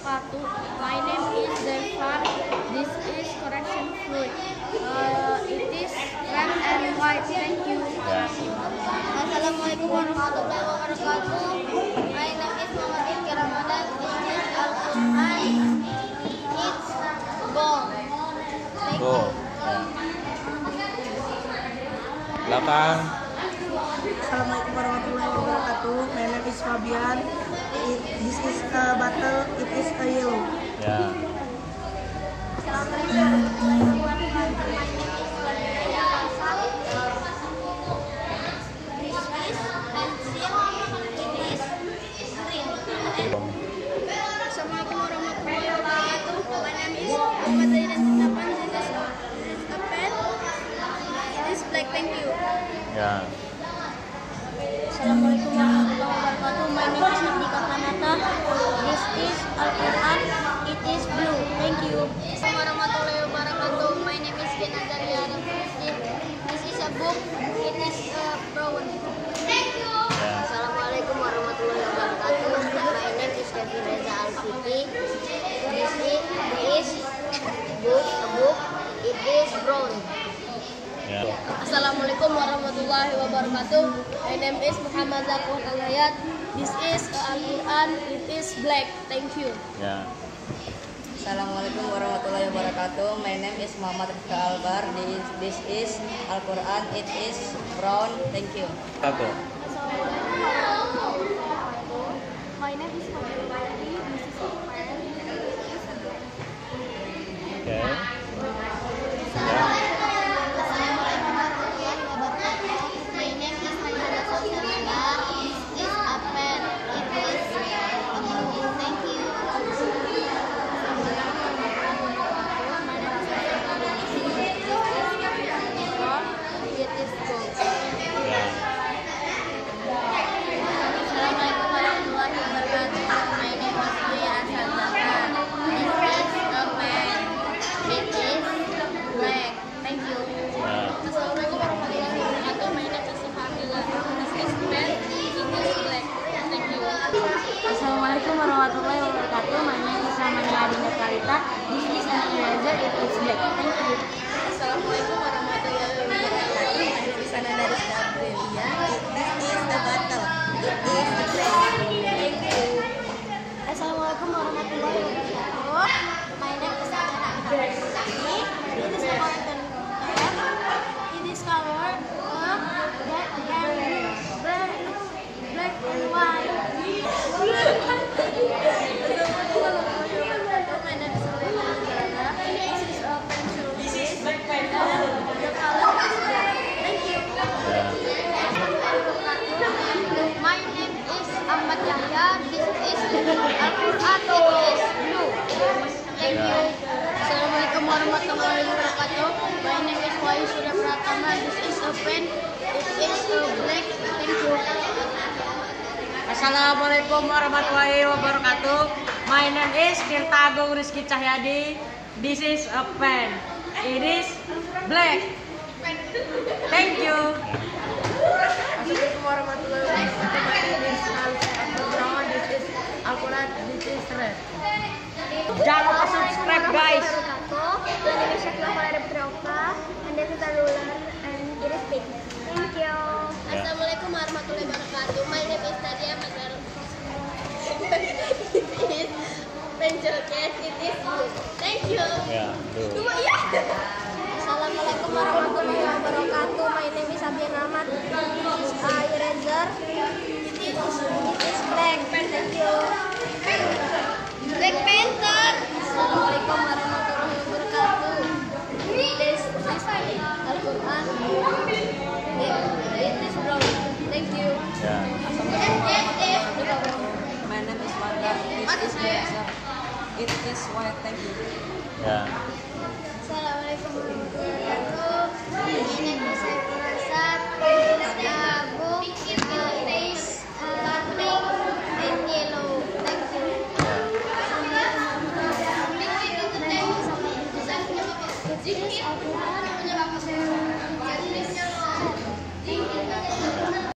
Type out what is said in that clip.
wabarakatuh. My name is Zefar. This is correction fruit. It is red and white. Thank you. Assalamualaikum warahmatullahi wabarakatuh. My name is Muhammad Ifki Ramadan. This is Al-Quran. It's gold. Thank you. Belakang. Assalamualaikum warahmatullahi wabarakatuh. My name is Fabian. This is a bottle. It is a yellow. Ya. Assalamualaikum warahmatullahi wabarakatuh. My name is Fabian Hasan. This is pencil. It is green. Assalamualaikum warahmatullahi wabarakatuh. My name is Muhammad Zaidan Sinapan. This is a pen. It is black. Thank you. Ya. Assalamualaikum warahmatullahi wabarakatuh. My name is Nandika Kanata. This is Al-Quran. It is blue. Thank you. Assalamualaikum warahmatullahi wabarakatuh. My name is Genazaria Raffi. This is a book. It is brown. Thank you. Assalamualaikum warahmatullahi wabarakatuh. My name is Kevin Reza Al-Siti. This is a book. It is brown. Ya. Assalamualaikum warahmatullahi wabarakatuh. My name is Muhammad Zakur Al-Hayat. This is Al-Quran. It is black. Thank you. Ya. Assalamualaikum warahmatullahi wabarakatuh. My name is Muhammad Rifka Albar. This is Al-Quran. It is brown. Thank you. Satu. Assalamualaikum warahmatullahi wabarakatuh. My name is Fadil Bari. This is a pen. Oke. Assalamualaikum warahmatullahi wabarakatuh. My name is Hayyana Sosarada. This is a pen. It is a blue. Thank you. It is gold. Ya. Assalamualaikum warahmatullahi wabarakatuh. My name is Buya Asal-Zaka. This is a pen. It is black. Thank you. Ya. Assalamualaikum warahmatullahi wabarakatuh. My name is Hamila. This is pen. It is black. Thank you. Assalamualaikum warahmatullahi wabarakatuh. My name is Ramani Adinda Kalita. This is an eraser. It is black. Thank you. Assalamualaikum warahmatullahi wabarakatuh. My name is Ananda Rizka Aprilia. This is the bottle. It is black. Thank you. Assalamualaikum warahmatullahi wabarakatuh. My name is Ananda Rizka. It is a fountain pen. It is color black and blue. Black and white. Assalamualaikum warahmatullahi wabarakatuh. My name is Sulaiman Zara. This is a pencil case. The color is black. Thank you. My name is Ahmad Yahya. This is Al-Quran. It is blue. Thank you. Assalamualaikum warahmatullahi wabarakatuh. My name is Wahyu Surya Pratama. This is a pen. It is black. Thank you. Assalamualaikum warahmatullahi wabarakatuh. My name is Tirta Agung Rizky Cahyadi. This is a pen. It is black. Thank you. Assalamualaikum warahmatullahi wabarakatuh. My name is Al-Quran. This is Al-Quran. This is red. Jangan lupa subscribe, guys. My name is Shakila Farida Putroka. And this is a ruler. And it is pink. Thank you. Assalamualaikum warahmatullahi wabarakatuh. My name is Nadia Magar. It is pencil case. It is blue. Thank you. Ya. Tuh. Assalamualaikum warahmatullahi wabarakatuh. My name is Abian Ahmad. This is eraser. It is black. Thank you. Black Panther. Assalamualaikum warahmatullahi wabarakatuh. This is Al-Quran. It is brown. Thank you. Ya. My name is Wanda. This is eraser. It is white. Thank you. Ya. Assalamualaikum warahmatullahi wabarakatuh. My name